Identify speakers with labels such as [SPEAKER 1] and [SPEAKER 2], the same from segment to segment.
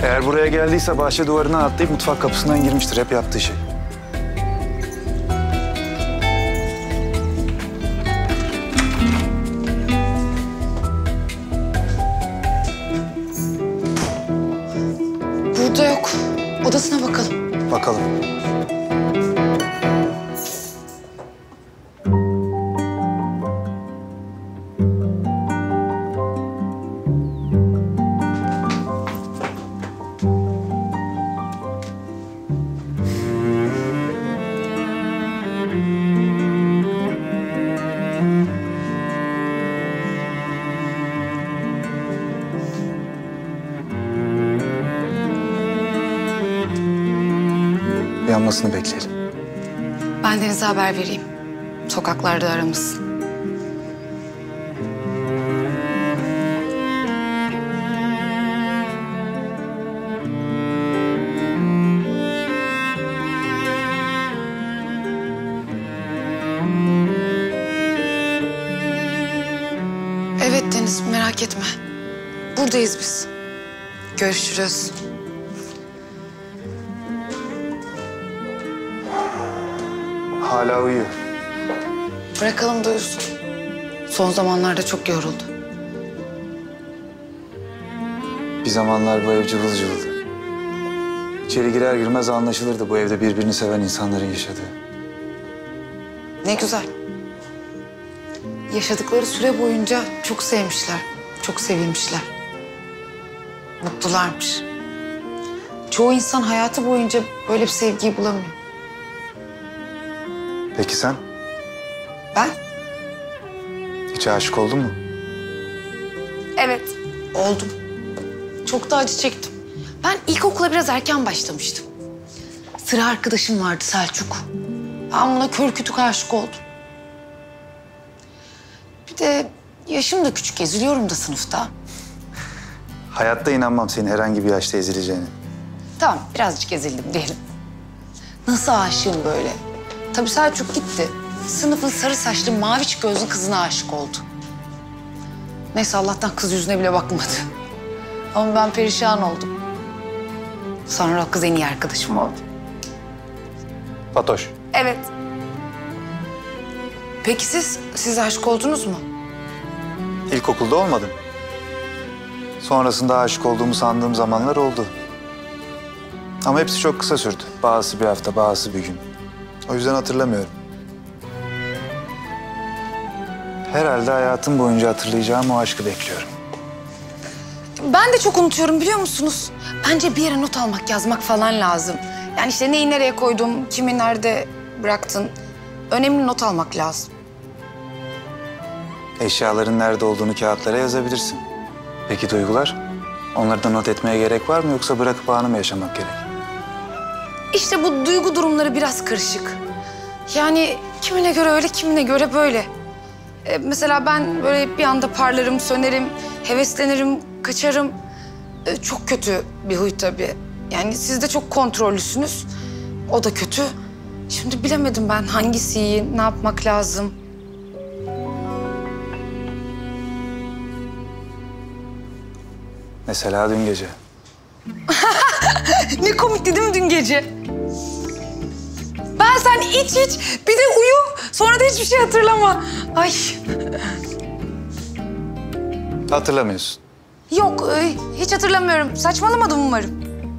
[SPEAKER 1] Eğer buraya geldiyse bahçe duvarına atlayıp mutfak kapısından girmiştir. Hep yaptığı şey.
[SPEAKER 2] Burada yok. Odasına bakalım.
[SPEAKER 1] Bakalım. Uyanmasını bekleyelim.
[SPEAKER 2] Ben Deniz'e haber vereyim. Sokaklarda aramasın. Evet Deniz, merak etme. Buradayız biz. Görüşürüz.
[SPEAKER 1] Hala uyuyor.
[SPEAKER 2] Bırakalım da uyusun. Son zamanlarda çok yoruldu.
[SPEAKER 1] Bir zamanlar bu ev cıvıl cıvıldı. İçeri girer girmez anlaşılırdı bu evde birbirini seven insanların yaşadığı.
[SPEAKER 2] Ne güzel. Yaşadıkları süre boyunca çok sevmişler, çok sevilmişler. Mutlularmış. Çoğu insan hayatı boyunca böyle bir sevgiyi bulamıyor.
[SPEAKER 1] Peki sen?
[SPEAKER 2] Ben?
[SPEAKER 1] Hiç aşık oldun mu?
[SPEAKER 2] Evet, oldum. Çok da acı çektim. Ben ilkokula biraz erken başlamıştım. Sıra arkadaşım vardı Selçuk. Ben buna kör kütük aşık oldum. Bir de yaşım da küçük, eziliyorum da sınıfta.
[SPEAKER 1] Hayatta inanmam senin herhangi bir yaşta ezileceğine.
[SPEAKER 2] Tamam, birazcık ezildim diyelim. Nasıl aşığım böyle? Tabii Selçuk gitti. Sınıfın sarı saçlı, maviç gözlü kızına aşık oldu. Neyse Allah'tan kız yüzüne bile bakmadı. Ama ben perişan oldum. Sonra o kız en iyi arkadaşım oldu.
[SPEAKER 1] Fatoş.
[SPEAKER 2] Evet. Peki siz aşık oldunuz mu?
[SPEAKER 1] İlkokulda olmadım. Sonrasında aşık olduğumu sandığım zamanlar oldu. Ama hepsi çok kısa sürdü. Bazısı bir hafta, bazısı bir gün. O yüzden hatırlamıyorum. Herhalde hayatım boyunca hatırlayacağım o aşkı bekliyorum.
[SPEAKER 2] Ben de çok unutuyorum biliyor musunuz? Bence bir yere not almak, yazmak falan lazım. Yani işte neyi nereye koydum, kimi nerede bıraktın. Önemli not almak lazım.
[SPEAKER 1] Eşyaların nerede olduğunu kağıtlara yazabilirsin. Peki duygular? Onları da not etmeye gerek var mı yoksa bırakıp anı mı yaşamak gerek?
[SPEAKER 2] İşte bu duygu durumları biraz karışık. Yani kimine göre öyle, kimine göre böyle. Mesela ben böyle bir anda parlarım, sönerim, heveslenirim, kaçarım. Çok kötü bir huy tabii. Yani siz de çok kontrollüsünüz. O da kötü. Şimdi bilemedim ben hangisi iyi, ne yapmak lazım.
[SPEAKER 1] Mesela dün gece.
[SPEAKER 2] Ne komikti değil mi dün gece? Ben sen iç bir de uyu. Sonra da hiçbir şey hatırlama. Ay.
[SPEAKER 1] Hatırlamıyorsun.
[SPEAKER 2] Yok hiç hatırlamıyorum. Saçmalamadım umarım.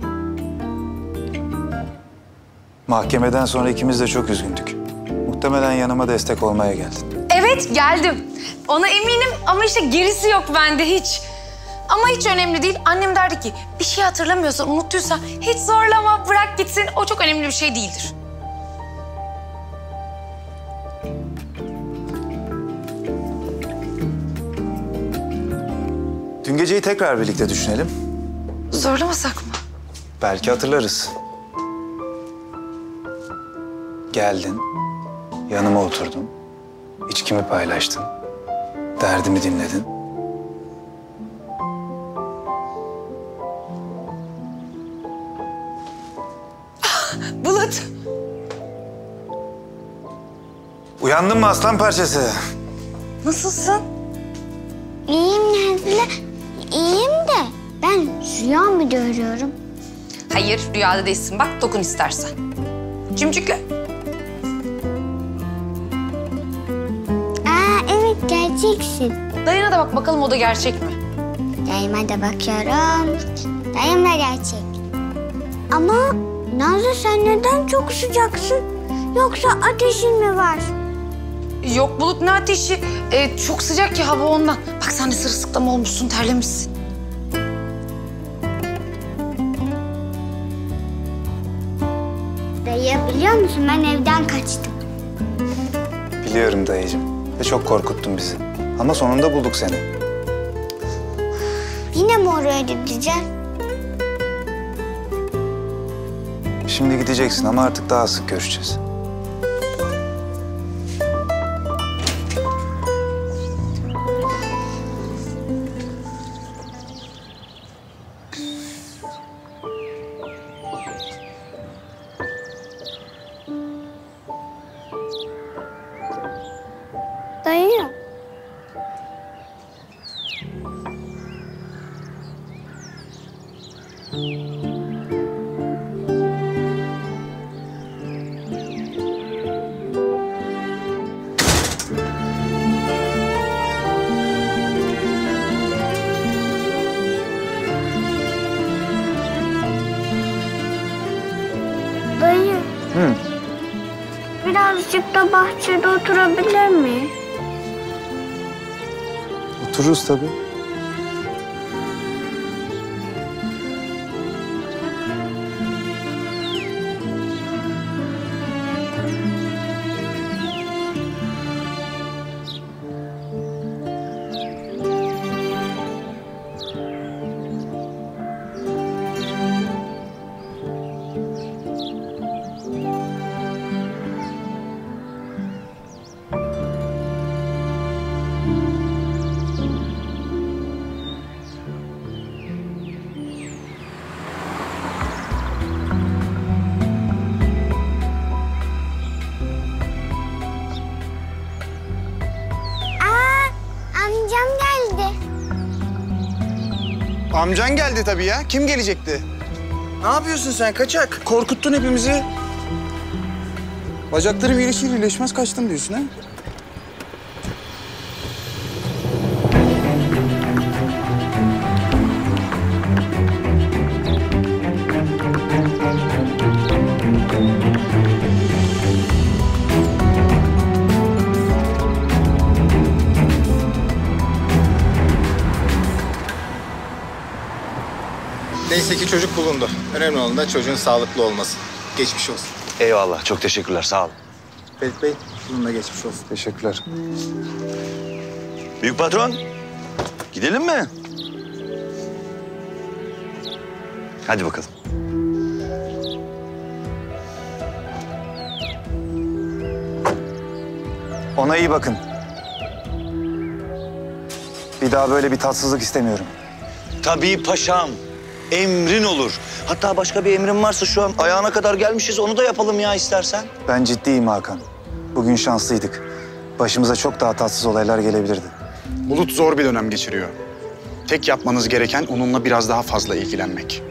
[SPEAKER 1] Mahkemeden sonra ikimiz de çok üzgündük. Muhtemelen yanıma destek olmaya geldin.
[SPEAKER 2] Evet geldim. Ona eminim ama işte gerisi yok bende hiç. Ama hiç önemli değil. Annem derdi ki bir şey hatırlamıyorsan, unuttuysan hiç zorlama, bırak gitsin. O çok önemli bir şey değildir.
[SPEAKER 1] Dün geceyi tekrar birlikte düşünelim.
[SPEAKER 2] Zorlamasak mı?
[SPEAKER 1] Belki hatırlarız. Geldin, yanıma oturdun, içkimi paylaştın, derdimi dinledin.
[SPEAKER 2] Bulut.
[SPEAKER 1] Uyandın mı aslan parçası?
[SPEAKER 2] Nasılsın?
[SPEAKER 3] İyiyim Nazlı, iyiyim de Ben rüya mı görüyorum?
[SPEAKER 2] Hayır, rüyada değilsin. Bak, dokun istersen. Cimcikle.
[SPEAKER 3] Evet gerçeksin.
[SPEAKER 2] Dayına da bak bakalım o da gerçek mi?
[SPEAKER 3] Dayıma da bakıyorum. Dayım da gerçek. Ama Nazlı sen neden çok sıcaksın? Yoksa ateşin mi var?
[SPEAKER 2] Yok Bulut, ne ateşi? Çok sıcak ki hava ondan. Bak sen de sırılsıklam olmuşsun, terlemişsin.
[SPEAKER 3] Dayı biliyor musun ben evden kaçtım.
[SPEAKER 1] Biliyorum dayıcığım. Ve çok korkuttun bizi. Ama sonunda bulduk seni.
[SPEAKER 3] Yine mi oraya gideceğiz?
[SPEAKER 1] Şimdi gideceksin ama artık daha sık görüşeceğiz.
[SPEAKER 3] Dayı. Dayı.
[SPEAKER 1] Hı.
[SPEAKER 3] Birazcık da bahçede oturabilir miyiz?
[SPEAKER 1] Otururuz tabii.
[SPEAKER 3] Amcam geldi.
[SPEAKER 4] Amcan geldi tabii ya. Kim gelecekti? Ne yapıyorsun sen kaçak? Korkuttun hepimizi. Bacaklarım iyileşir iyileşmez kaçtım diyorsun ha?
[SPEAKER 5] Neyse ki çocuk bulundu. Önemli olan da çocuğun sağlıklı olması. Geçmiş olsun.
[SPEAKER 6] Eyvallah, çok teşekkürler, sağ olun.
[SPEAKER 5] Ferit Bey, bunun da geçmiş olsun.
[SPEAKER 1] Teşekkürler.
[SPEAKER 6] Büyük patron, gidelim mi? Hadi bakalım.
[SPEAKER 1] Ona iyi bakın. Bir daha böyle bir tatsızlık istemiyorum.
[SPEAKER 6] Tabii paşam, emrin olur. Hatta başka bir emrin varsa şu an ayağına kadar gelmişiz, onu da yapalım ya istersen.
[SPEAKER 1] Ben ciddiyim Hakan. Bugün şanslıydık. Başımıza çok daha tatsız olaylar gelebilirdi.
[SPEAKER 4] Bulut zor bir dönem geçiriyor. Tek yapmanız gereken onunla biraz daha fazla ilgilenmek.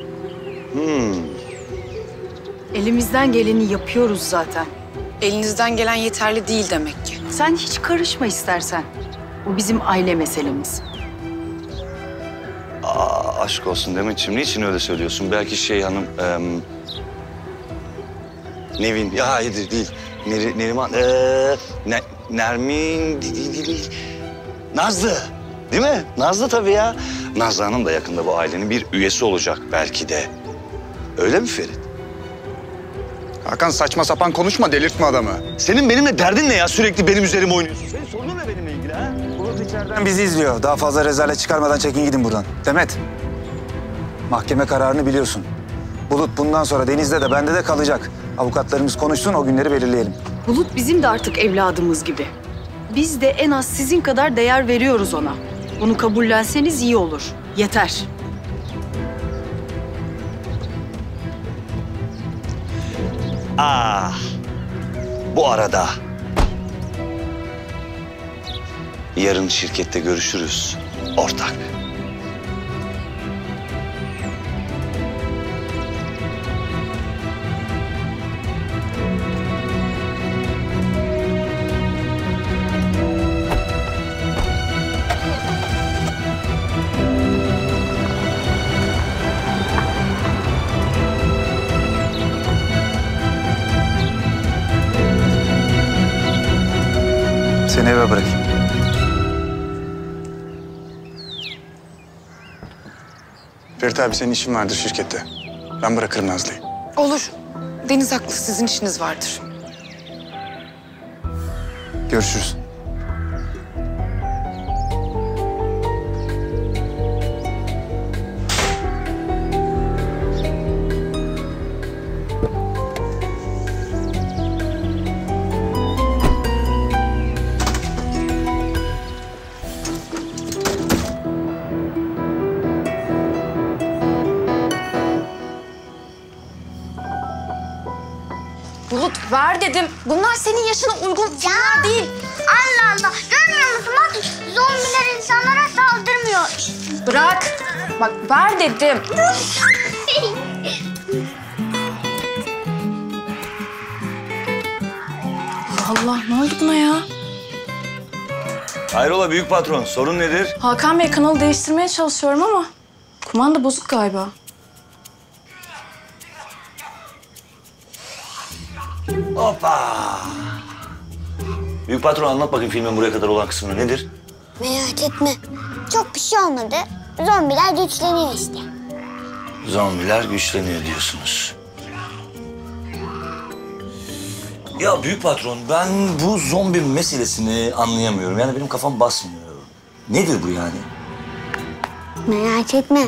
[SPEAKER 7] Elimizden geleni yapıyoruz zaten.
[SPEAKER 2] Elinizden gelen yeterli değil demek ki.
[SPEAKER 7] Sen hiç karışma istersen. Bu bizim aile meselemiz.
[SPEAKER 6] Aşk olsun Demetciğim, niçin öyle söylüyorsun? Belki şey hanım... Nevin, ya hayır değil. Neriman, Nermin değil. Nazlı, değil mi? Nazlı tabii ya. Nazlı Hanım da yakında bu ailenin bir üyesi olacak belki de. Öyle mi Ferit?
[SPEAKER 4] Hakan saçma sapan konuşma, delirtme adamı.
[SPEAKER 6] Senin benimle derdin ne ya? Sürekli benim üzerime oynuyorsun. Senin sorunun ne benimle ilgili ha?
[SPEAKER 1] Bulut içeriden bizi izliyor. Daha fazla rezalet çıkarmadan çekin gidin buradan. Demet, mahkeme kararını biliyorsun. Bulut bundan sonra Deniz'de de bende de kalacak. Avukatlarımız konuşsun, o günleri belirleyelim.
[SPEAKER 7] Bulut bizim de artık evladımız gibi. Biz de en az sizin kadar değer veriyoruz ona. Bunu kabullenseniz iyi olur. Yeter.
[SPEAKER 6] Bu arada yarın şirkette görüşürüz ortak.
[SPEAKER 1] eve bırakayım.
[SPEAKER 4] Ferit abi senin işin vardır şirkette. Ben bırakırım Nazlı'yı.
[SPEAKER 2] Olur. Deniz haklı, sizin işiniz vardır.
[SPEAKER 1] Görüşürüz.
[SPEAKER 2] Bulut ver dedim. Bunlar senin yaşına uygun filmler değil.
[SPEAKER 3] Allah Allah. Görmüyor musun? Bak zombiler insanlara saldırmıyor.
[SPEAKER 2] Bırak. Bak ver dedim. Allah ne oldu buna ya?
[SPEAKER 6] Hayrola büyük patron, sorun nedir?
[SPEAKER 8] Hakan Bey, kanalı değiştirmeye çalışıyorum ama kumanda bozuk galiba.
[SPEAKER 6] Hoppa! Büyük patron anlat bakayım filmin buraya kadar olan kısmını nedir?
[SPEAKER 3] Merak etme. Çok bir şey olmadı. Zombiler güçleniyor işte.
[SPEAKER 6] Zombiler güçleniyor diyorsunuz. Ya büyük patron, ben bu zombi meselesini anlayamıyorum. Yani benim kafam basmıyor. Nedir bu yani?
[SPEAKER 3] Merak etme.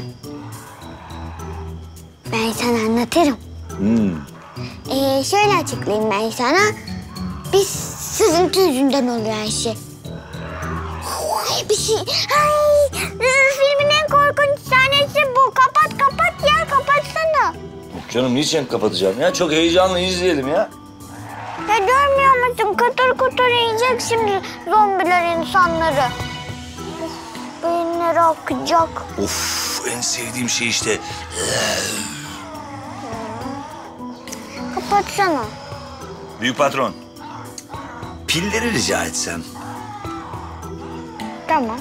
[SPEAKER 3] Ben sana anlatırım. Şöyle açıklayayım ben sana. Biz sızıntı yüzünden oluyor her şey. Ay, bir şey. Ay, filmin en korkunç sahnesi bu. Kapat ya, kapatsana.
[SPEAKER 6] Canım niçin kapatacağım ya? Çok heyecanlı izleyelim ya.
[SPEAKER 3] Ya görmüyor musun? Kutur kutur yiyecek şimdi zombiler insanları. Of, beyinleri akacak.
[SPEAKER 6] Of, en sevdiğim şey işte.
[SPEAKER 3] Kapatsana.
[SPEAKER 6] Büyük patron, pilleri rica etsem.
[SPEAKER 3] Tamam.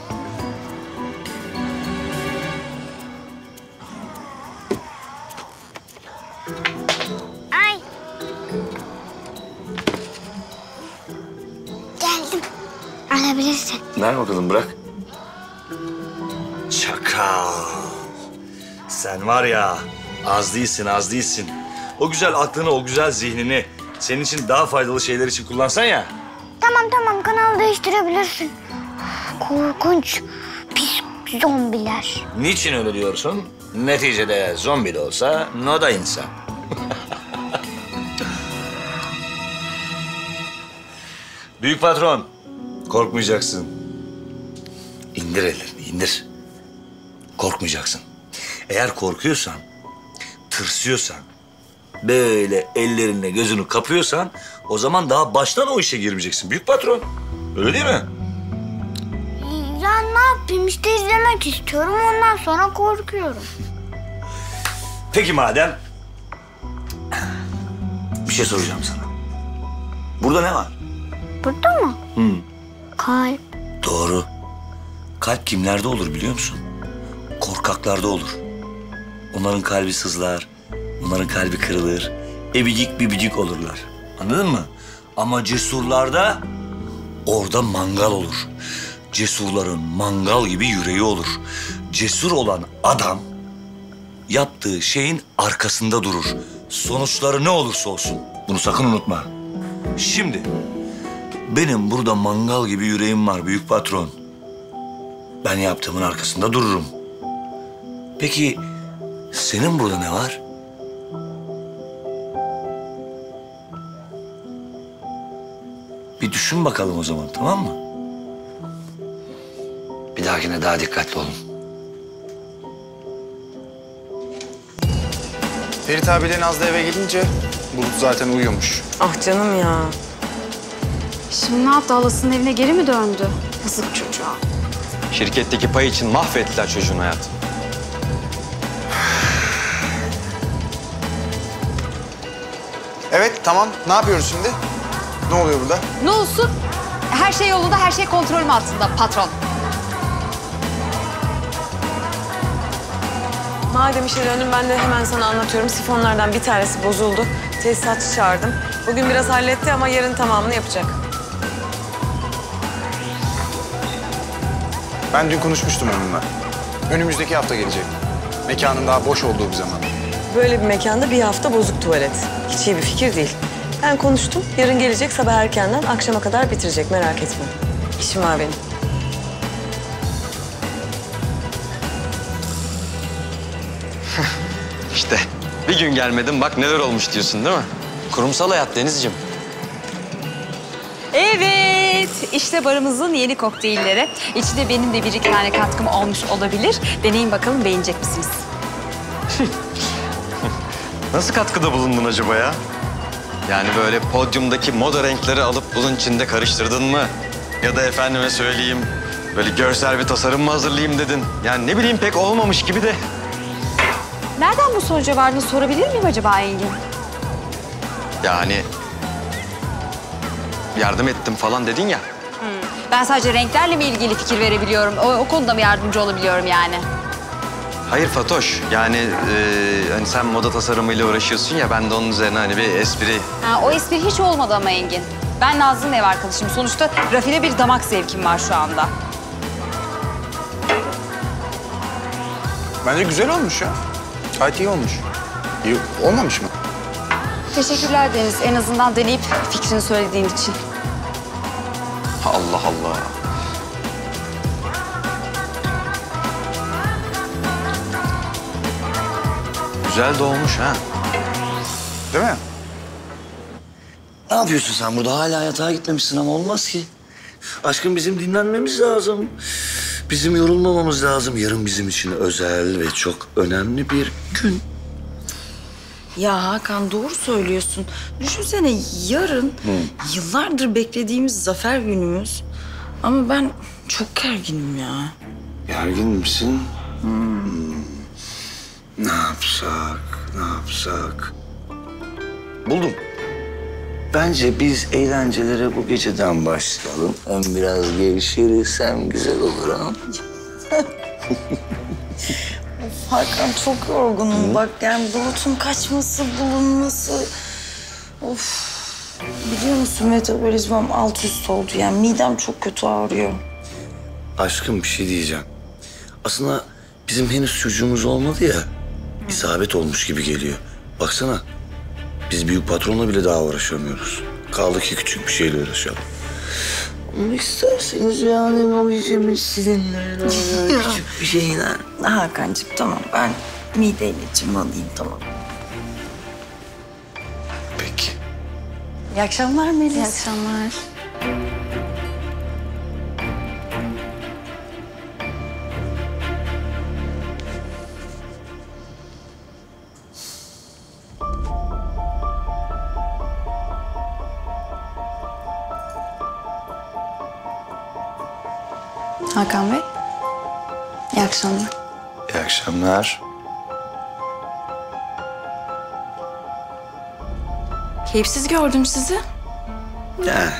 [SPEAKER 3] Ay. Geldim. Alabilirsin.
[SPEAKER 6] Ver bakalım, bırak. Çakal. Sen var ya, az değilsin, az değilsin. O güzel aklını, o güzel zihnini senin için daha faydalı şeyler için kullansan ya.
[SPEAKER 3] Tamam, kanalı değiştirebilirsin. Korkunç, pis zombiler.
[SPEAKER 6] Niçin öyle diyorsun? Neticede zombi de olsa o da insan. Büyük patron, korkmayacaksın. İndir ellerini, indir. Korkmayacaksın. Eğer korkuyorsan, tırsıyorsan, böyle ellerine gözünü kapıyorsan, o zaman daha baştan o işe girmeyeceksin büyük patron. Öyle değil mi?
[SPEAKER 3] Ya ne yapayım işte izlemek istiyorum ondan sonra korkuyorum.
[SPEAKER 6] Peki madem, bir şey soracağım sana. Burada ne var?
[SPEAKER 3] Burada mı? Kalp.
[SPEAKER 6] Doğru. Kalp kimlerde olur biliyor musun? Korkaklarda olur. Onların kalbi sızlar, onların kalbi kırılır. Ebicik bibicik olurlar. Anladın mı? Ama cesurlarda orada mangal olur. Cesurların mangal gibi yüreği olur. Cesur olan adam yaptığı şeyin arkasında durur. Sonuçları ne olursa olsun. Bunu sakın unutma. Şimdi benim burada mangal gibi yüreğim var büyük patron. Ben yaptığımın arkasında dururum. Peki senin burada ne var? Bir düşün bakalım o zaman, tamam mı? Bir dahakine daha dikkatli olun.
[SPEAKER 4] Ferit abiyle Nazlı eve gelince Bulut zaten uyuyormuş.
[SPEAKER 8] Ah canım ya. Şimdi ne yaptı? Halasının evine geri mi döndü? Yazık çocuğa.
[SPEAKER 9] Şirketteki pay için mahvettiler çocuğun hayatını.
[SPEAKER 4] Evet tamam, ne yapıyoruz şimdi? Ne oluyor burada?
[SPEAKER 10] Ne olsun? Her şey yolunda, her şey kontrolüm altında patron.
[SPEAKER 11] Madem işe döndüm ben de hemen sana anlatıyorum. Sifonlardan bir tanesi bozuldu. Tesisatçı çağırdım. Bugün biraz halletti ama yarın tamamını yapacak.
[SPEAKER 4] Ben dün konuşmuştum onunla. Önümüzdeki hafta gelecek. Mekanın daha boş olduğu bir zaman.
[SPEAKER 11] Böyle bir mekanda bir hafta bozuk tuvalet. Hiç iyi bir fikir değil. Ben konuştum. Yarın gelecek sabah erkenden akşama kadar bitirecek. Merak etme. İşim var benim.
[SPEAKER 9] İşte bir gün gelmedim bak neler olmuş diyorsun değil mi? Kurumsal hayat Denizciğim.
[SPEAKER 10] Evet, işte barımızın yeni kokteylleri. İçinde benim de bir iki tane katkım olmuş olabilir. Deneyin bakalım, beğenecek misiniz?
[SPEAKER 9] Nasıl katkıda bulundun acaba ya? Yani böyle podyumdaki moda renkleri alıp bunun içinde karıştırdın mı? Ya da efendime söyleyeyim böyle görsel bir tasarım mı hazırlayayım dedin? Yani ne bileyim pek olmamış gibi de.
[SPEAKER 10] Nereden bu sonuca vardığını sorabilir miyim acaba Engin?
[SPEAKER 9] Yani yardım ettim falan dedin ya.
[SPEAKER 10] Ben sadece renklerle mi ilgili fikir verebiliyorum? O konuda mı yardımcı olabiliyorum yani?
[SPEAKER 9] Hayır Fatoş, yani hani sen moda tasarımıyla uğraşıyorsun ya, ben de onun üzerine hani bir espri.
[SPEAKER 10] Ha, o espri hiç olmadı ama Engin. Ben Nazlı'nın ev arkadaşım. Sonuçta rafine bir damak zevkim var şu anda.
[SPEAKER 4] Bence güzel olmuş ya. Gayet iyi olmuş. İyi olmamış mı?
[SPEAKER 10] Teşekkürler Deniz. En azından deneyip fikrini söylediğin için.
[SPEAKER 9] Allah Allah. Güzel de olmuş ha.
[SPEAKER 4] Değil mi?
[SPEAKER 6] Ne yapıyorsun sen burada? Hala yatağa gitmemişsin ama olmaz ki. Aşkım bizim dinlenmemiz lazım. Bizim yorulmamamız lazım. Yarın bizim için özel ve çok önemli bir gün.
[SPEAKER 7] Ya Hakan doğru söylüyorsun. Düşünsene yarın yıllardır beklediğimiz zafer günümüz. Ama ben çok gerginim ya.
[SPEAKER 6] Gergin misin? Ne yapsak, ne yapsak? Buldum. Bence biz eğlencelere bu geceden başlayalım. Hem biraz gevşeriz hem güzel olur ha.
[SPEAKER 7] Hakan çok yorgunum. Bak yani Bulut'un kaçması, bulunması. Of. Biliyor musun metabolizmam alt üst oldu. Yani midem çok kötü ağrıyor.
[SPEAKER 6] Aşkım bir şey diyeceğim. Aslında bizim henüz çocuğumuz olmadı ya. İsabet olmuş gibi geliyor. Baksana. Biz büyük patronla bile daha uğraşamıyoruz. Kaldı ki küçük bir şeyle uğraşalım. Ama isterseniz yani o işimiz sizinle küçük bir şeyler.
[SPEAKER 7] Hakan'cığım tamam ben mide ilacımı alayım tamam.
[SPEAKER 6] Peki.
[SPEAKER 7] İyi akşamlar Melis.
[SPEAKER 8] İyi akşamlar. Hakan Bey, iyi akşamlar.
[SPEAKER 6] İyi akşamlar.
[SPEAKER 8] Keyifsiz gördüm sizi.
[SPEAKER 6] Yani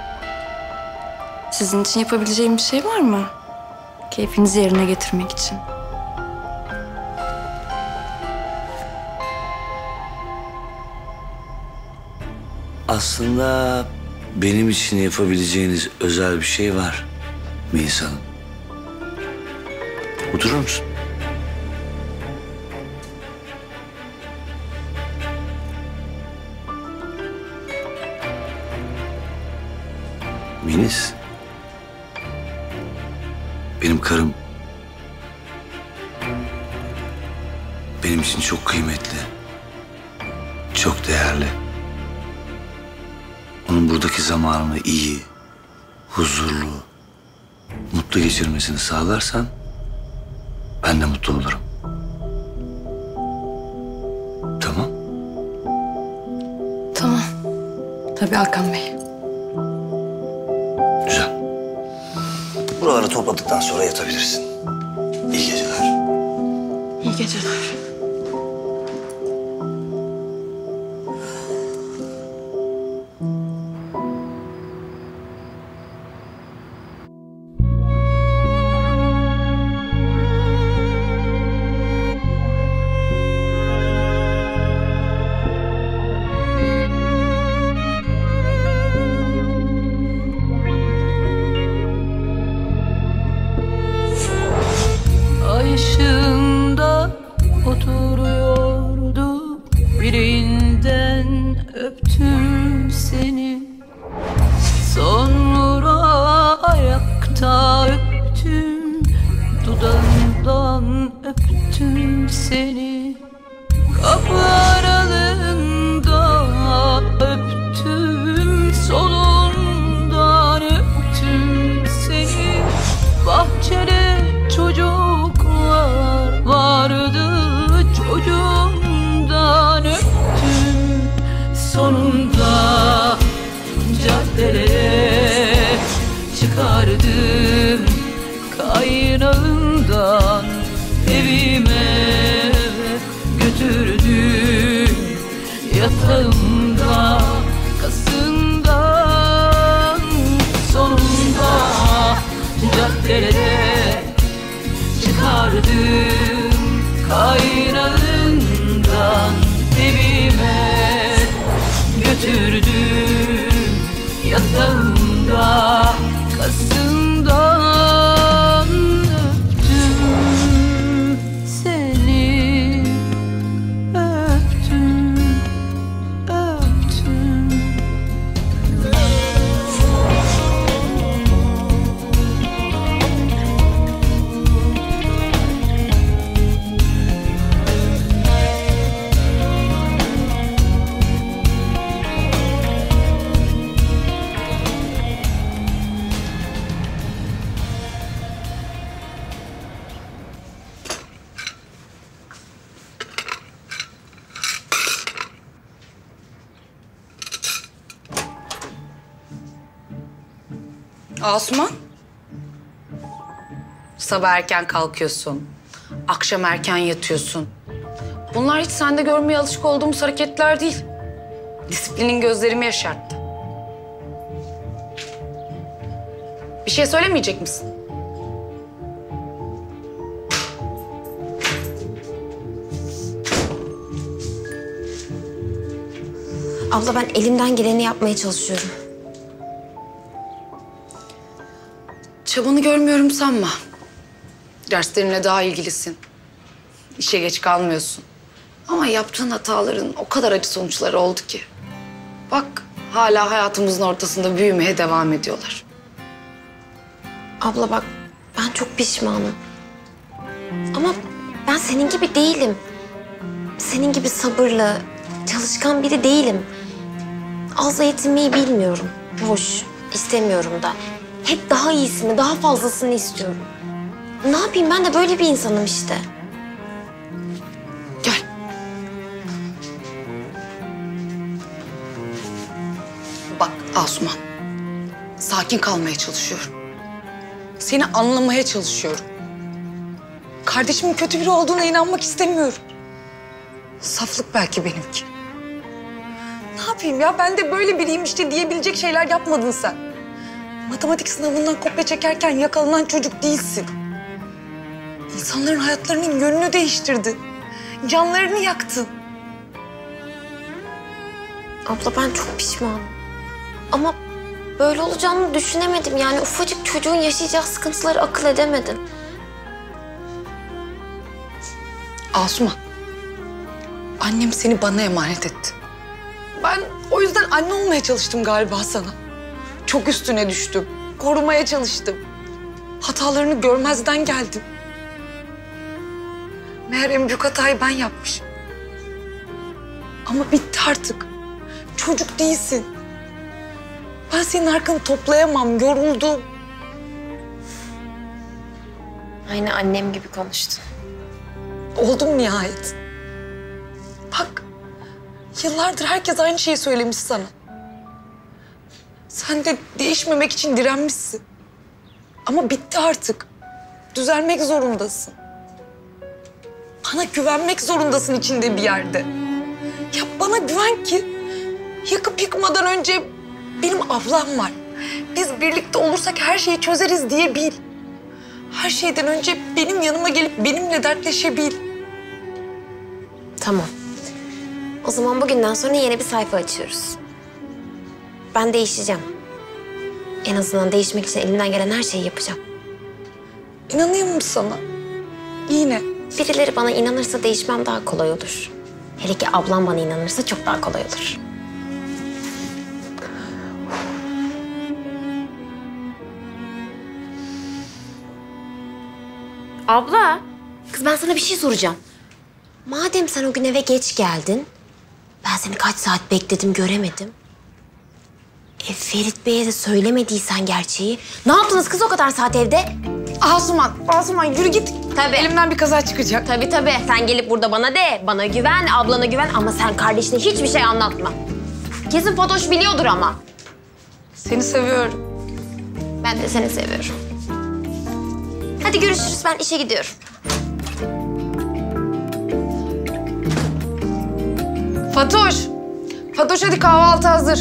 [SPEAKER 8] Sizin için yapabileceğim bir şey var mı? Keyfinizi yerine getirmek için.
[SPEAKER 6] aslında benim için yapabileceğiniz özel bir şey var Melis Hanım. Oturur musun? Melis. Benim karım benim için çok kıymetli. Çok değerli. Onun buradaki zamanını iyi, huzurlu, mutlu geçirmesini sağlarsan ben de mutlu olurum. Tamam?
[SPEAKER 8] Tamam. Tabii Hakan Bey.
[SPEAKER 6] Güzel. Buraları topladıktan sonra yatabilirsin. İyi geceler.
[SPEAKER 8] İyi geceler.
[SPEAKER 12] ta öptüm, dudağından öptüm seni. Kapı aralığında öptüm, solundan öptüm seni. Bahçede çocuklar vardı, çocuğumdan öptüm. Sonunda caddelere çıkardım, kaynağından evime götürdüm. Yatağımda kasından, sonunda caddelere çıkardım, kaynağından evime götürdüm. Yatağımda kasından öptüm seni, öptüm, öptüm.
[SPEAKER 2] Asuman. Sabah erken kalkıyorsun. Akşam erken yatıyorsun. Bunlar hiç sende görmeye alışık olduğumuz hareketler değil. Disiplinin gözlerimi yaşarttı. Bir şey söylemeyecek misin?
[SPEAKER 13] Abla ben elimden geleni yapmaya çalışıyorum.
[SPEAKER 2] Çabanı görmüyorum sanma. Derslerinle daha ilgilisin. İşe geç kalmıyorsun. Ama yaptığın hataların o kadar acı sonuçları oldu ki. Bak hala hayatımızın ortasında büyümeye devam ediyorlar.
[SPEAKER 13] Abla bak ben çok pişmanım. Ama ben senin gibi değilim. Senin gibi sabırlı, çalışkan biri değilim. Az yetinmeyi bilmiyorum. Hoş, istemiyorum da. Hep daha iyisini, daha fazlasını istiyorum. Ne yapayım ben de böyle bir insanım işte.
[SPEAKER 2] Gel. Bak Asuman, sakin kalmaya çalışıyorum. Seni anlamaya çalışıyorum. Kardeşimin kötü biri olduğuna inanmak istemiyorum. Saflık belki benimki. Ne yapayım ya? Ben de böyle biriyim işte diyebilecek şeyler yapmadın sen. Matematik sınavından kopya çekerken yakalanan çocuk değilsin. İnsanların hayatlarının yönünü değiştirdin. Canlarını yaktın.
[SPEAKER 13] Abla ben çok pişmanım. Ama böyle olacağını düşünemedim. Yani ufacık çocuğun yaşayacağı sıkıntıları akıl edemedim.
[SPEAKER 2] Asuman, annem seni bana emanet etti. Ben o yüzden anne olmaya çalıştım galiba sana. Çok üstüne düştüm, korumaya çalıştım. Hatalarını görmezden geldim. Meğer en büyük hatayı ben yapmışım. Ama bitti artık. Çocuk değilsin. Ben senin arkanı toplayamam, yoruldum.
[SPEAKER 13] Aynı annem gibi konuştun.
[SPEAKER 2] Oldum nihayet. Bak, yıllardır herkes aynı şeyi söylemiş sana. Sen de değişmemek için direnmişsin. Ama bitti artık. Düzelmek zorundasın. Bana güvenmek zorundasın içinde bir yerde. Ya bana güven ki yakıp yıkmadan önce benim ablam var. Biz birlikte olursak her şeyi çözeriz diye bil. Her şeyden önce benim yanıma gelip benimle dertleşebil.
[SPEAKER 13] Tamam. O zaman bugünden sonra yeni bir sayfa açıyoruz. Ben değişeceğim. En azından değişmek için elimden gelen her şeyi yapacağım.
[SPEAKER 2] İnanıyor musun sana? Yine.
[SPEAKER 13] Birileri bana inanırsa değişmem daha kolay olur. Hele ki ablam bana inanırsa çok daha kolay olur. Abla, kız ben sana bir şey soracağım. Madem sen o gün eve geç geldin, ben seni kaç saat bekledim göremedim. Ferit Bey'e de söylemediysen gerçeği. Ne yaptınız kız o kadar saat evde?
[SPEAKER 2] Asuman yürü git.
[SPEAKER 13] Tabii.
[SPEAKER 2] Elimden bir kaza çıkacak.
[SPEAKER 13] Tabii. Sen gelip burada bana de, bana güven, ablana güven ama sen kardeşine hiçbir şey anlatma. Kesin Fatoş biliyordur ama.
[SPEAKER 2] Seni seviyorum.
[SPEAKER 13] Ben de seni seviyorum. Hadi görüşürüz, ben işe gidiyorum.
[SPEAKER 2] Fatoş hadi kahvaltı hazır.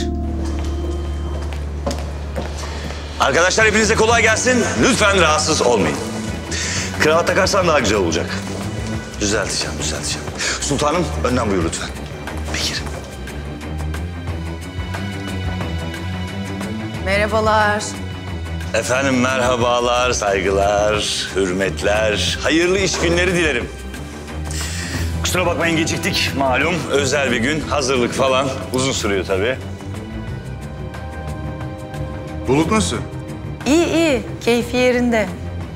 [SPEAKER 6] Arkadaşlar hepinize kolay gelsin. Lütfen rahatsız olmayın. Kravat takarsan daha güzel olacak. Düzelteceğim. Sultanım önden buyur lütfen. Bekir.
[SPEAKER 7] Merhabalar.
[SPEAKER 6] Efendim merhabalar, saygılar, hürmetler, hayırlı iş günleri dilerim. Kusura bakmayın geciktik malum özel bir gün, hazırlık falan uzun sürüyor tabii.
[SPEAKER 4] Bulut nasıl?
[SPEAKER 7] İyi. Keyfi yerinde.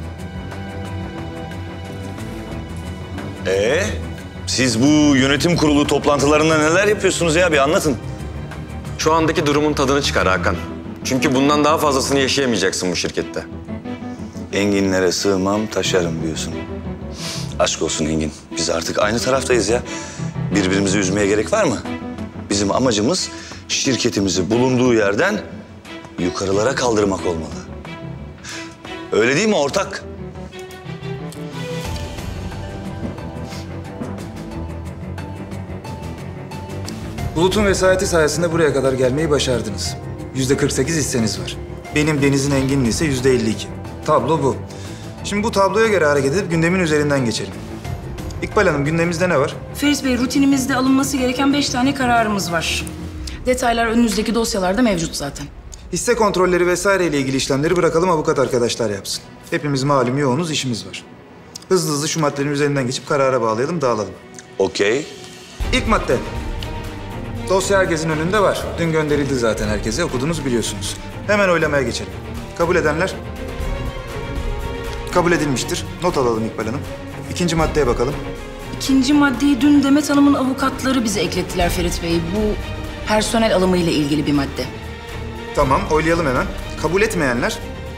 [SPEAKER 6] Siz bu yönetim kurulu toplantılarında neler yapıyorsunuz ya bir anlatın.
[SPEAKER 9] Şu andaki durumun tadını çıkar Hakan. Çünkü bundan daha fazlasını yaşayamayacaksın bu şirkette.
[SPEAKER 6] Enginlere sığmam taşarım diyorsun. Aşk olsun Engin. Biz artık aynı taraftayız ya. Birbirimizi üzmeye gerek var mı? Bizim amacımız şirketimizi bulunduğu yerden yukarılara kaldırmak olmalı. Öyle değil mi ortak?
[SPEAKER 1] Bulut'un vesayeti sayesinde buraya kadar gelmeyi başardınız. %48 hisseniz var. Benim Deniz'in Engin'in ise %52. Tablo bu. Şimdi bu tabloya göre hareket edip gündemin üzerinden geçelim. İkbal Hanım gündemimizde ne var?
[SPEAKER 14] Ferit Bey, rutinimizde alınması gereken 5 tane kararımız var. Detaylar önünüzdeki dosyalarda mevcut zaten.
[SPEAKER 1] Hisse kontrolleri vesaireyle ilgili işlemleri bırakalım avukat arkadaşlar yapsın. Hepimiz malum yoğunuz, işimiz var. Hızlı şu maddelerin üzerinden geçip karara bağlayalım, dağılalım.
[SPEAKER 6] Okey.
[SPEAKER 1] İlk madde. Dosya herkesin önünde var. Dün gönderildi zaten herkese. Okudunuz biliyorsunuz. Hemen oylamaya geçelim. Kabul edenler? Kabul edilmiştir. Not alalım İkbal Hanım. İkinci maddeye bakalım.
[SPEAKER 14] İkinci maddeyi dün Demet Hanım'ın avukatları bize eklettiler Ferit Bey. Bu personel alımı ile ilgili bir madde.
[SPEAKER 1] Tamam, oylayalım hemen. Kabul etmeyenler?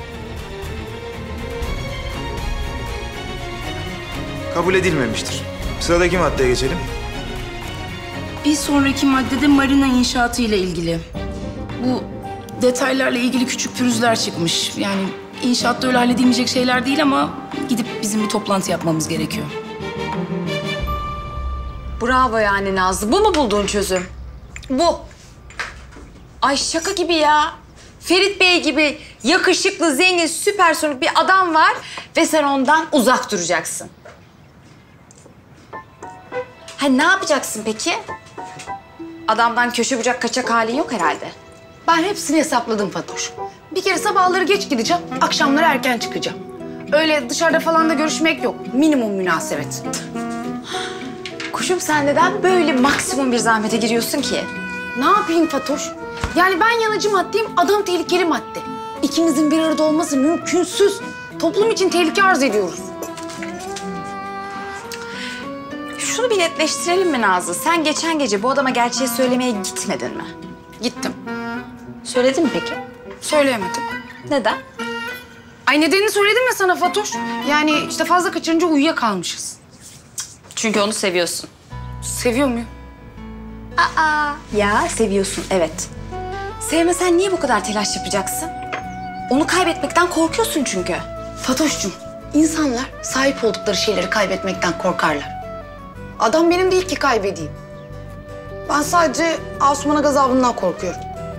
[SPEAKER 1] Kabul edilmemiştir. Sıradaki maddeye geçelim.
[SPEAKER 14] Bir sonraki maddede marina inşaatı ile ilgili. Bu detaylarla ilgili küçük pürüzler çıkmış. Yani inşaatta öyle halledilmeyecek şeyler değil ama gidip bizim bir toplantı yapmamız gerekiyor.
[SPEAKER 10] Bravo yani Nazlı. Bu mu bulduğun çözüm? Bu. Ay şaka gibi ya. Ferit Bey gibi yakışıklı, zengin, süpersonik bir adam var ve sen ondan uzak duracaksın. Ha ne yapacaksın peki? Adamdan köşe bucak kaçacak halin yok herhalde.
[SPEAKER 2] Ben hepsini hesapladım Fatoş. Bir kere sabahları geç gideceğim, akşamları erken çıkacağım. Öyle dışarıda falan da görüşmek yok. Minimum münasebet.
[SPEAKER 10] Kuşum sen neden böyle maksimum bir zahmete giriyorsun ki?
[SPEAKER 2] Ne yapayım Fatoş? Yani ben yanıcı maddeyim, adam tehlikeli madde. İkimizin bir arada olması mümkünsüz. Toplum için tehlike arz ediyoruz.
[SPEAKER 10] Şunu bir netleştirelim mi Nazlı? Sen geçen gece bu adama gerçeği söylemeye gitmedin mi?
[SPEAKER 2] Gittim.
[SPEAKER 10] Söyledin mi peki?
[SPEAKER 2] Söyleyemedim.
[SPEAKER 10] Neden?
[SPEAKER 2] Ay nedenini söyledim ya sana Fatoş. Yani işte fazla kaçırınca uyuyakalmışız.
[SPEAKER 10] Çünkü onu seviyorsun.
[SPEAKER 2] Seviyor muyum?
[SPEAKER 10] Ya seviyorsun evet. Sevmesen niye bu kadar telaş yapacaksın? Onu kaybetmekten korkuyorsun çünkü.
[SPEAKER 2] Fatoş'cum, insanlar sahip oldukları şeyleri kaybetmekten korkarlar. Adam benim değil ki kaybedeyim. Ben sadece Asuman'a gazabından korkuyorum.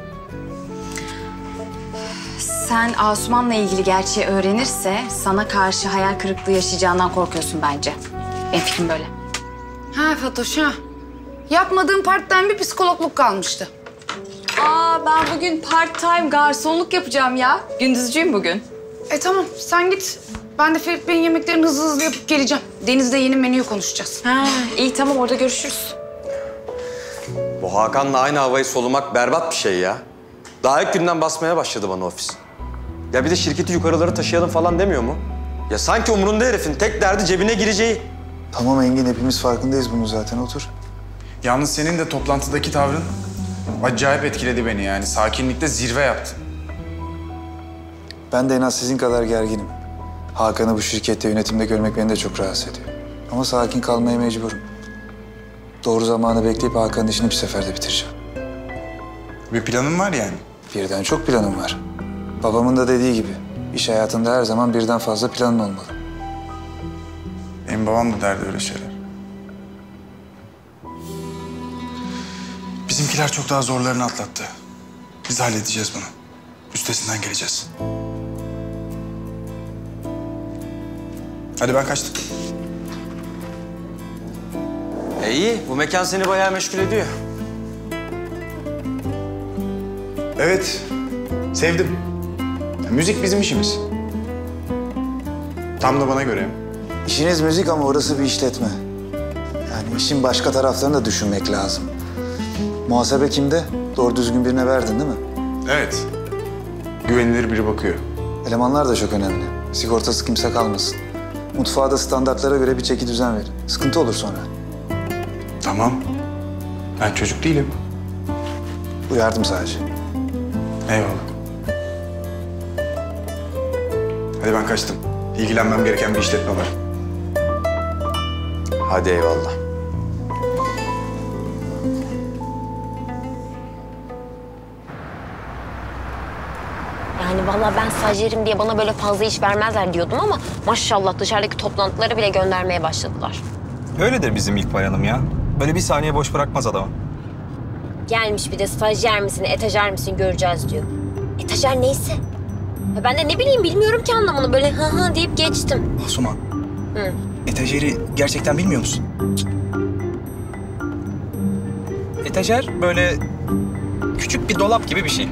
[SPEAKER 10] Sen Asuman'la ilgili gerçeği öğrenirse sana karşı hayal kırıklığı yaşayacağından korkuyorsun bence. Benim fikrim böyle.
[SPEAKER 2] Ha Fatoş ha. Yapmadığım part-time bir psikologluk kalmıştı.
[SPEAKER 10] Ben bugün part-time garsonluk yapacağım ya. Gündüzcüyüm bugün.
[SPEAKER 2] Tamam sen git. Ben de Ferit Bey'in yemeklerini hızlı hızlı yapıp geleceğim. Deniz'de yeni menüyü konuşacağız.
[SPEAKER 10] İyi tamam orada görüşürüz.
[SPEAKER 9] Bu Hakan'la aynı havayı solumak berbat bir şey ya. Daha ilk günden basmaya başladı bana ofis. Ya bir de şirketi yukarıları taşıyalım falan demiyor mu? Ya sanki umurunda herifin. Tek derdi cebine gireceği.
[SPEAKER 1] Tamam Engin, hepimiz farkındayız bunu zaten. Otur.
[SPEAKER 4] Yalnız senin de toplantıdaki tavrın acayip etkiledi beni yani. Sakinlikte zirve yaptın.
[SPEAKER 1] Ben de en az sizin kadar gerginim. Hakan'ı bu şirkette, yönetimde görmek beni de çok rahatsız ediyor. Ama sakin kalmaya mecburum. Doğru zamanı bekleyip Hakan'ın işini bir seferde bitireceğim.
[SPEAKER 4] Bir planın var yani.
[SPEAKER 1] Birden çok planım var. Babamın da dediği gibi, iş hayatında her zaman birden fazla planın olmalı.
[SPEAKER 4] Benim babam da derdi öyle şeyler. Bizimkiler çok daha zorlarını atlattı. Biz halledeceğiz bunu. Üstesinden geleceğiz. Hadi ben kaçtım.
[SPEAKER 9] İyi, bu mekan seni bayağı meşgul ediyor.
[SPEAKER 4] Evet, sevdim. Müzik bizim işimiz. Tam da bana göre.
[SPEAKER 1] İşiniz müzik ama orası bir işletme. Yani işin başka taraflarını da düşünmek lazım. Muhasebe kimde? Doğru düzgün birine verdin değil mi?
[SPEAKER 4] Evet. Güvenilir biri bakıyor.
[SPEAKER 1] Elemanlar da çok önemli. Sigortası kimse kalmasın. Mutfağa da standartlara göre bir çeki düzen verin. Sıkıntı olur sonra.
[SPEAKER 4] Tamam. Ben çocuk değilim.
[SPEAKER 1] Uyardım sadece.
[SPEAKER 4] Eyvallah. Hadi ben kaçtım. İlgilenmem gereken bir işletme var.
[SPEAKER 9] Hadi eyvallah.
[SPEAKER 13] Yani vallahi ben stajyerim diye bana böyle fazla iş vermezler diyordum ama maşallah dışarıdaki toplantılara bile göndermeye başladılar.
[SPEAKER 15] Öyledir bizim İkbal Hanım ya. Böyle bir saniye boş bırakmaz adamı.
[SPEAKER 13] Gelmiş bir de stajyer misin, etajer misin göreceğiz diyor. Etajer neyse. Ya ben de ne bileyim bilmiyorum ki anlamını. Böyle hı hı deyip geçtim.
[SPEAKER 15] Asuman,
[SPEAKER 13] Hı.
[SPEAKER 15] etajeri gerçekten bilmiyor musun? Etajer böyle küçük bir dolap gibi bir şey.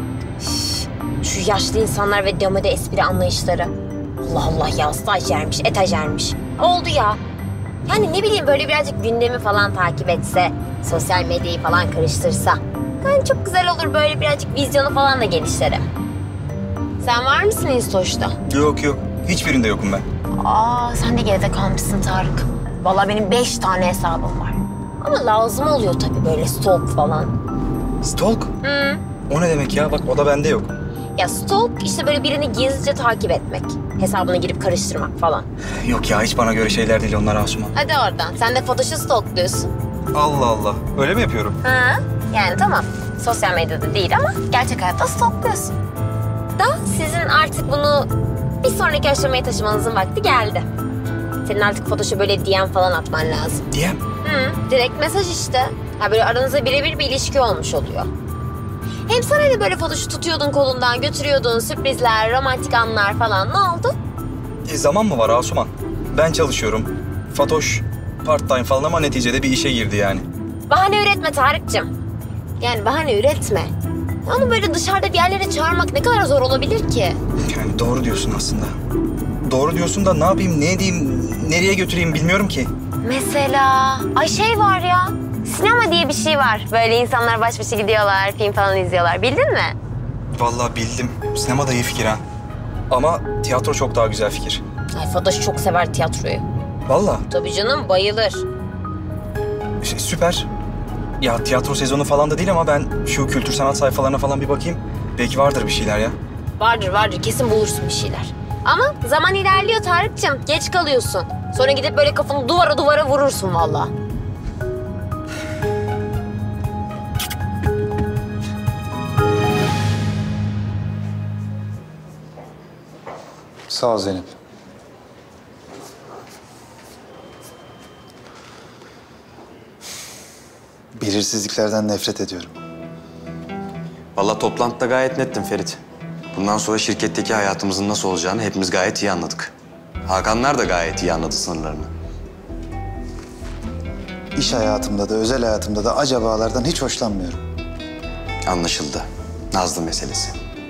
[SPEAKER 13] Şu yaşlı insanlar ve demode espri anlayışları. Allah Allah ya stajyermiş, etajermiş. Oldu ya. Yani ne bileyim böyle birazcık gündemi falan takip etse, sosyal medyayı falan karıştırsa. Yani çok güzel olur böyle birazcık vizyonu falan da genişlerim. Sen var mısın Instasto'da?
[SPEAKER 15] Yok yok, hiçbirinde yokum ben.
[SPEAKER 13] Aa sen de geride kalmışsın Tarık. Vallahi benim 5 tane hesabım var. Ama lazım oluyor tabii böyle stalk falan.
[SPEAKER 15] Stalk?
[SPEAKER 13] Hı.
[SPEAKER 15] O ne demek ya? Bak o da bende yok.
[SPEAKER 13] Ya stalk işte böyle birini gizlice takip etmek. Hesabına girip karıştırmak falan.
[SPEAKER 15] Yok ya, hiç bana göre şeyler değil onlar Asuman.
[SPEAKER 13] Hadi oradan. Sen de Fatoş'u stalkluyorsun.
[SPEAKER 15] Allah Allah, öyle mi yapıyorum?
[SPEAKER 13] Ha? Yani tamam. Sosyal medyada değil ama gerçek hayatta stalkluyorsun. Da sizin artık bunu bir sonraki aşamaya taşımanızın vakti geldi. Senin artık Fatoş'a böyle DM falan atman lazım.
[SPEAKER 15] DM?
[SPEAKER 13] Hı, direkt mesaj işte. Ha böyle aranızda birebir bir ilişki olmuş oluyor. Hem sen hani böyle Fatoş'u tutuyordun kolundan, götürüyordun, sürprizler, romantik anlar falan. Ne oldu?
[SPEAKER 15] Zaman mı var Asuman? Ben çalışıyorum. Fatoş part time falan ama neticede bir işe girdi yani.
[SPEAKER 13] Bahane üretme Tarık'cığım. Yani bahane üretme. Onu böyle dışarıda bir yerlere çağırmak ne kadar zor olabilir ki?
[SPEAKER 15] Yani doğru diyorsun aslında. Doğru diyorsun da ne yapayım, ne edeyim, nereye götüreyim bilmiyorum ki.
[SPEAKER 13] Mesela, ay şey var ya, sinema diye bir şey var. Böyle insanlar baş başa gidiyorlar, film falan izliyorlar. Bildin mi?
[SPEAKER 15] Vallahi bildim. Sinema da iyi fikir ha. Ama tiyatro çok daha güzel fikir.
[SPEAKER 13] Ay Fatoş çok sever tiyatroyu.
[SPEAKER 15] Vallahi.
[SPEAKER 13] Tabii canım, bayılır.
[SPEAKER 15] Süper. Ya tiyatro sezonu falan da değil ama ben şu kültür sanat sayfalarına falan bir bakayım. Belki vardır bir şeyler ya.
[SPEAKER 13] Vardır vardır, kesin bulursun bir şeyler. Ama zaman ilerliyor Tarık'cığım, geç kalıyorsun. Sonra gidip böyle kafanı duvara vurursun vallahi.
[SPEAKER 1] Sağ ol Zeynep. Belirsizliklerden nefret ediyorum.
[SPEAKER 9] Vallahi toplantıda gayet nettim Ferit. Bundan sonra şirketteki hayatımızın nasıl olacağını hepimiz gayet iyi anladık. Hakanlar da gayet iyi anladı sınırlarını.
[SPEAKER 1] İş hayatımda da, özel hayatımda da acabalardan hiç hoşlanmıyorum.
[SPEAKER 9] Anlaşıldı. Nazlı meselesi.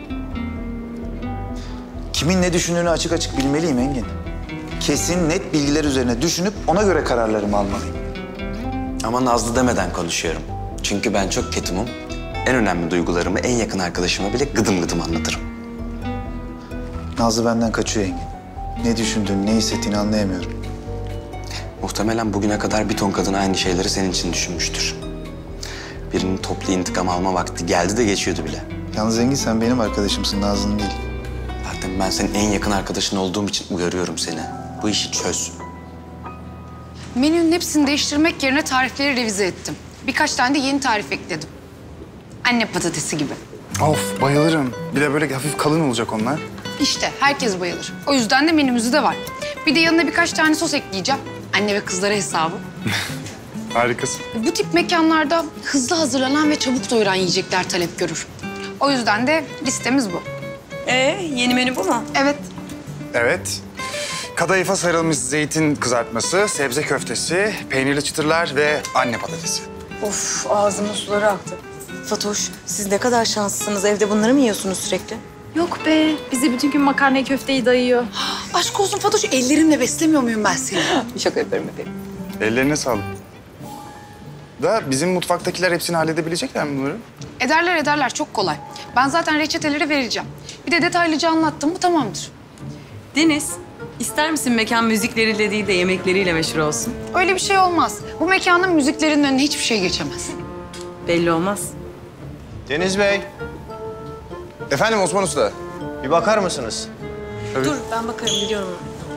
[SPEAKER 1] Kimin ne düşündüğünü açık açık bilmeliyim Engin. Kesin, net bilgiler üzerine düşünüp ona göre kararlarımı almalıyım.
[SPEAKER 9] Ama Nazlı demeden konuşuyorum. Çünkü ben çok ketumum. En önemli duygularımı en yakın arkadaşıma bile gıdım gıdım anlatırım.
[SPEAKER 1] Nazlı benden kaçıyor Engin. Ne düşündüğünü, ne hissettiğini anlayamıyorum.
[SPEAKER 9] Muhtemelen bugüne kadar bir ton kadın aynı şeyleri senin için düşünmüştür. Birinin toplu intikam alma vakti geldi de geçiyordu bile.
[SPEAKER 1] Yalnız Engin sen benim arkadaşımsın, Nazlı'nın değil.
[SPEAKER 9] Zaten ben senin en yakın arkadaşın olduğum için uyarıyorum seni. Bu işi çöz.
[SPEAKER 2] Menünün hepsini değiştirmek yerine tarifleri revize ettim. Birkaç tane de yeni tarif ekledim. Anne patatesi gibi.
[SPEAKER 4] Of bayılırım. Bir de böyle hafif kalın olacak onlar.
[SPEAKER 2] İşte herkes bayılır. O yüzden de menümüzde var. Bir de yanına birkaç tane sos ekleyeceğim. Anne ve kızlara hesabı.
[SPEAKER 4] Harikasın.
[SPEAKER 2] Bu tip mekanlarda hızlı hazırlanan ve çabuk doyuran yiyecekler talep görür. O yüzden de listemiz bu.
[SPEAKER 11] Yeni menü bu mu?
[SPEAKER 2] Evet.
[SPEAKER 4] Evet. Kadayıfa sarılmış zeytin kızartması, sebze köftesi, peynirli çıtırlar ve anne patatesi.
[SPEAKER 11] Of ağzımın suları aktı. Fatoş siz ne kadar şanslısınız. Evde bunları mı yiyorsunuz sürekli?
[SPEAKER 8] Yok be. Bize bütün gün makarnayı köfteyi dayıyor.
[SPEAKER 2] Aşk olsun Fatoş, ellerimle beslemiyor muyum ben seni?
[SPEAKER 11] Şaka yaparım efendim.
[SPEAKER 4] Ellerine sağlık. Da bizim mutfaktakiler hepsini halledebilecekler mi bunları?
[SPEAKER 2] Ederler çok kolay. Ben zaten reçeteleri vereceğim. Bir de detaylıca anlattım mı tamamdır.
[SPEAKER 11] Deniz, ister misin mekan müzikleriyle değil de yemekleriyle meşhur olsun?
[SPEAKER 2] Öyle bir şey olmaz. Bu mekanın müziklerinin önüne hiçbir şey geçemez.
[SPEAKER 11] Belli olmaz.
[SPEAKER 5] Deniz Bey,
[SPEAKER 4] Efendim Osman Usta.
[SPEAKER 5] bir bakar mısınız?
[SPEAKER 11] Dur ben bakarım biliyorum.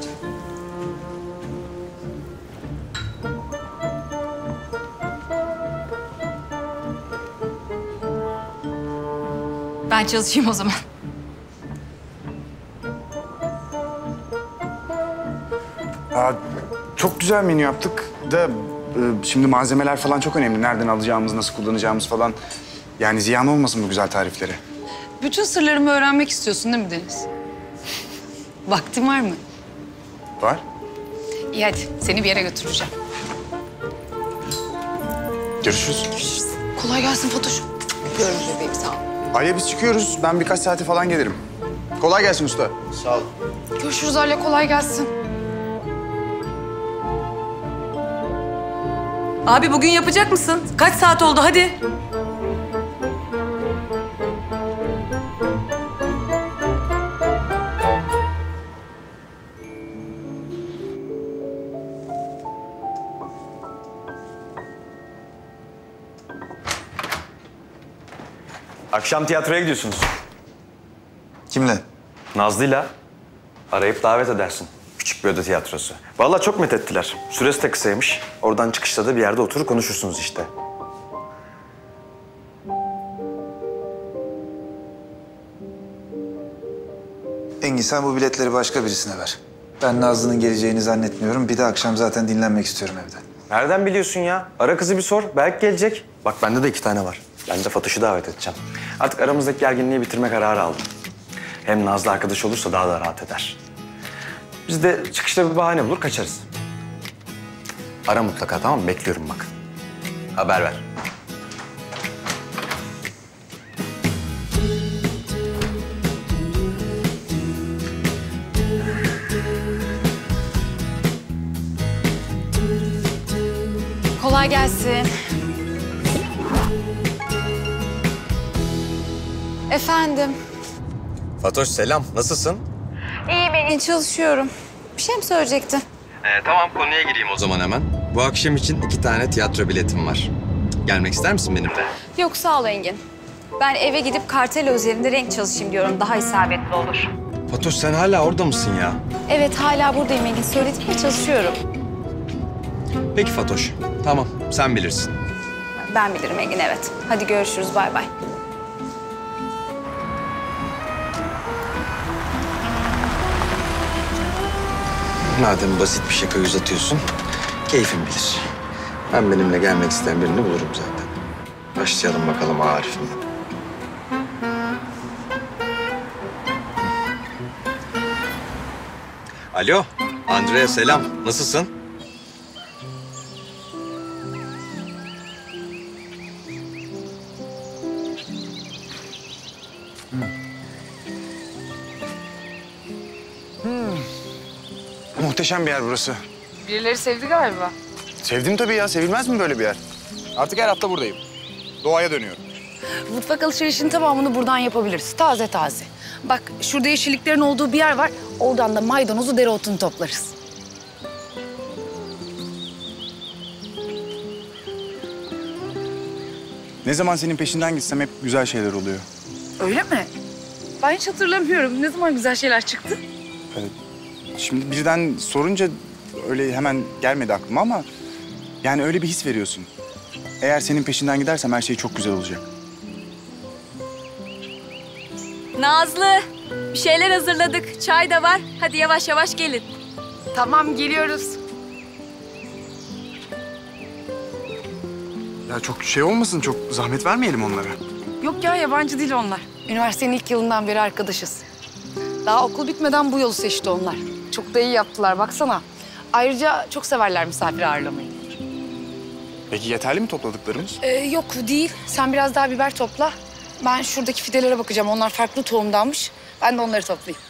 [SPEAKER 8] Ben çalışayım o zaman.
[SPEAKER 4] Çok güzel menü yaptık da şimdi malzemeler falan çok önemli. Nereden alacağımız, nasıl kullanacağımız falan. Yani ziyan olmasın bu güzel tarifleri.
[SPEAKER 2] Bütün sırlarımı öğrenmek istiyorsun değil mi Deniz? Vaktin var mı?
[SPEAKER 4] Var.
[SPEAKER 2] İyi hadi, seni bir yere götüreceğim.
[SPEAKER 4] Görüşürüz.
[SPEAKER 2] Kolay gelsin Fatoş'um. Görürüz bebeğim, sağ ol.
[SPEAKER 4] Ay'a biz çıkıyoruz. Ben birkaç saate falan gelirim. Kolay gelsin usta.
[SPEAKER 5] Sağ ol.
[SPEAKER 2] Görüşürüz Alya, kolay gelsin.
[SPEAKER 11] Abi bugün yapacak mısın? Kaç saat oldu hadi.
[SPEAKER 9] Akşam tiyatroya gidiyorsunuz.
[SPEAKER 1] Kimle?
[SPEAKER 9] Nazlı'yla arayıp davet edersin. Küçük bir oda tiyatrosu. Vallahi çok methettiler. Süresi de kısaymış. Oradan çıkışta da bir yerde oturur konuşursunuz işte.
[SPEAKER 1] Engin sen bu biletleri başka birisine ver. Ben Nazlı'nın geleceğini zannetmiyorum. Bir de akşam zaten dinlenmek istiyorum evde.
[SPEAKER 9] Nereden biliyorsun ya? Ara kızı bir sor. Belki gelecek. Bak bende de 2 tane var. Ben de Fatoş'u davet edeceğim. Artık aramızdaki gerginliği bitirme kararı aldım. Hem Nazlı arkadaş olursa daha da rahat eder. Biz de çıkışta bir bahane bulur kaçarız. Ara mutlaka tamam mı? Bekliyorum bak. Haber ver.
[SPEAKER 8] Kolay gelsin. Efendim.
[SPEAKER 9] Fatoş selam. Nasılsın?
[SPEAKER 8] İyi ben çalışıyorum. Bir şey mi söyleyecektin?
[SPEAKER 9] Tamam konuya gireyim o zaman hemen. Bu akşam için 2 tane tiyatro biletim var. Gelmek ister misin benimle?
[SPEAKER 8] Yok sağ ol Engin. Ben eve gidip kartel üzerinde renk çalışayım diyorum. Daha isabetli olur.
[SPEAKER 9] Fatoş sen hala orada mısın ya?
[SPEAKER 8] Evet hala buradayım Engin. Söyledim ya çalışıyorum.
[SPEAKER 9] Peki Fatoş. Tamam sen bilirsin.
[SPEAKER 8] Ben bilirim Engin evet. Hadi görüşürüz bay bay.
[SPEAKER 9] Madem basit bir şaka uzatıyorsun, keyfin bilir. Ben benimle gelmek isteyen birini bulurum zaten. Başlayalım bakalım Arif'imden. Alo, Andrea selam. Nasılsın?
[SPEAKER 4] Muhteşem bir yer burası.
[SPEAKER 2] Birileri sevdi galiba.
[SPEAKER 4] Sevdim tabii ya. Sevilmez mi böyle bir yer? Artık her hafta buradayım. Doğaya dönüyorum.
[SPEAKER 2] Mutfak alışverişinin tamamını buradan yapabiliriz. Taze taze. Bak şurada yeşilliklerin olduğu bir yer var. Oradan da maydanozu, dereotunu toplarız.
[SPEAKER 4] Ne zaman senin peşinden gitsem hep güzel şeyler oluyor.
[SPEAKER 2] Öyle mi? Ben hiç hatırlamıyorum. Ne zaman güzel şeyler çıktı?
[SPEAKER 4] Şimdi birden sorunca öyle hemen gelmedi aklıma ama... yani öyle bir his veriyorsun. Eğer senin peşinden gidersem her şey çok güzel olacak.
[SPEAKER 10] Nazlı, bir şeyler hazırladık. Çay da var. Hadi yavaş yavaş gelin.
[SPEAKER 2] Tamam, geliyoruz.
[SPEAKER 4] Ya çok şey olmasın, çok zahmet vermeyelim onlara.
[SPEAKER 2] Yok ya, yabancı değil onlar. Üniversitenin ilk yılından beri arkadaşız. Daha okul bitmeden bu yolu seçti onlar. Çok da iyi yaptılar, baksana. Ayrıca çok severler misafir ağırlamayı.
[SPEAKER 4] Peki yeterli mi topladıklarımız?
[SPEAKER 2] Yok değil. Sen biraz daha biber topla. Ben şuradaki fidelere bakacağım. Onlar farklı tohumdanmış. Ben de onları toplayayım.